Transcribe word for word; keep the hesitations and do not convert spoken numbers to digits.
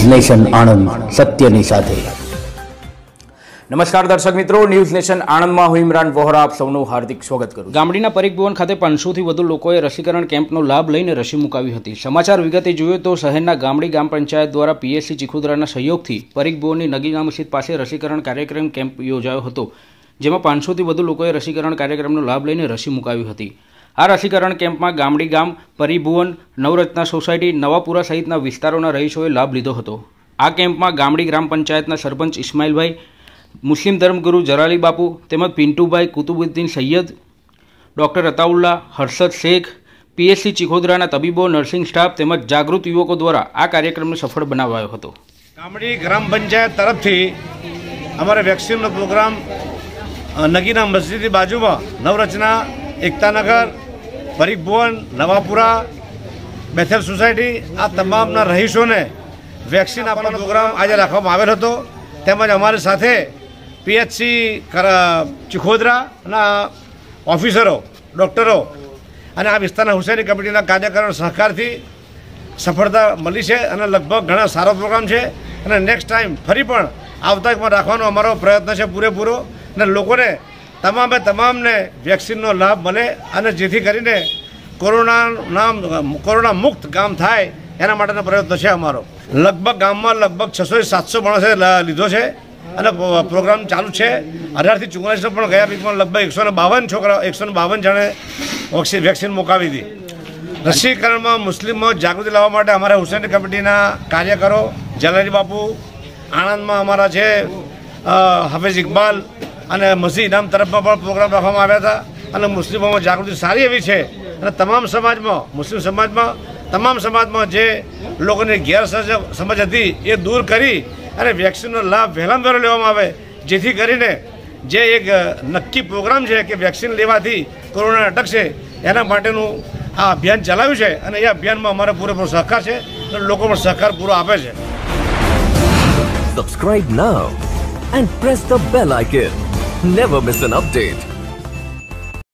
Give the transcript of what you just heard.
News nation Anand, સત્યની સાથે। નમસ્કાર દર્શક મિત્રો, ન્યૂઝ નેશન આણંદમાં હું ઇમરાન વોહરા આપ સૌનું હાર્દિક સ્વાગત કરું છું। ગામડીના પરીખ ભવન ખાતે પાંચસોથી વધુ લોકોએ રસીકરણ કેમ્પનો લાભ લઈને રસી મુકાવી હતી। સમાચાર વિગતે જોઈએ તો શહેરના ગામડી ગ્રામ પંચાયત દ્વારા પીએસસી ચીખોદરાના સહયોગથી પરીખ ભવનની નગીના મસ્જિદ પાસે રસીકરણ કાર્યક્રમ કેમ્પ યોજાયો હતો, જેમાં પાંચસોથી વધુ લોકોએ રસીકરણ કાર્યક્રમનો લાભ લઈને રસી મુકાવી હતી। આ રસીકરણ કેમ્પમાં ગામડી ગામ, પરિભુવન, નવરત્ના સોસાયટી, નવાપુરા સહિતના વિસ્તારોના રહીશોએ લાભ લીધો હતો। આ કેમ્પમાં ગામડી ગ્રામ પંચાયતના સરપંચ ઇસ્માઇલભાઈ, મુસ્લિમ ધર્મગુરુ જરાલી બાપુ તેમજ પિન્ટુભાઈ, કુતુબુદ્દીન સૈયદ, ડૉક્ટર અતાઉલ્લા, હર્ષદ શેખ, પીએસસી ચીખોદરાના તબીબો, નર્સિંગ સ્ટાફ તેમજ જાગૃત યુવકો દ્વારા આ કાર્યક્રમને સફળ બનાવાયો હતો। ગામડી ગ્રામ પંચાયત તરફથી અમારે વેક્સિનનો પ્રોગ્રામ નગીના મસ્જિદની બાજુમાં નવરચના, એકતાનગર, પરીખ ભુવન, નવાપુરા, બેથલ સોસાયટી આ તમામના રહીશોને વેક્સિન આપવાનો પ્રોગ્રામ આજે રાખવામાં આવેલ હતો। તેમજ અમારી સાથે પીએચસી ચીખોદરાના ઓફિસરો, ડૉક્ટરો અને આ વિસ્તારના હુસૈની કમિટીના કાર્યકરો સહકારથી સફળતા મળી છે અને લગભગ ઘણા સારો પ્રોગ્રામ છે અને નેક્સ્ટ ટાઈમ ફરી પણ આવતા એકમાં રાખવાનો અમારો પ્રયત્ન છે પૂરેપૂરો અને લોકોને તમામે તમામને વેક્સિનનો લાભ મળે અને જેથી કરીને કોરોનાના કોરોના મુક્ત ગામ થાય એના માટેનો પ્રયત્ન છે અમારો। લગભગ ગામમાં લગભગ છસો સાતસો માણસે લીધો છે અને પ્રોગ્રામ ચાલુ છે। અઢારથી ચુમ્માલીસનો પણ ગયા વીકમાં લગભગ એકસો ને બાવન છોકરા એકસો ને બાવન જણે વેક્સિન મુકાવી હતી। રસીકરણમાં મુસ્લિમો જાગૃતિ લાવવા માટે અમારા હુસૈની કમિટીના કાર્યકરો, જલાલી બાપુ, આણંદમાં અમારા છે હાફિઝ ઇકબાલ અને મસી ઇનામ તરફમાં પણ પ્રોગ્રામ રાખવામાં આવ્યા હતા અને મુસ્લિમોમાં જાગૃતિ સારી એવી છે અને તમામ સમાજમાં, મુસ્લિમ સમાજમાં, તમામ સમાજમાં જે લોકોની ગેરસમજ હતી એ દૂર કરી અને વેક્સિનનો લાભ વહેલામાં વહેલો લેવામાં આવે, જેથી કરીને જે એક નક્કી પ્રોગ્રામ છે કે વેક્સિન લેવાથી કોરોના અટકશે એના માટેનું આ અભિયાન ચલાવ્યું છે અને એ અભિયાનમાં અમારો પૂરેપૂરો સહકાર છે અને લોકો પણ સહકાર પૂરો આપે છે। Subscribe now and press the bell icon. Never miss an update.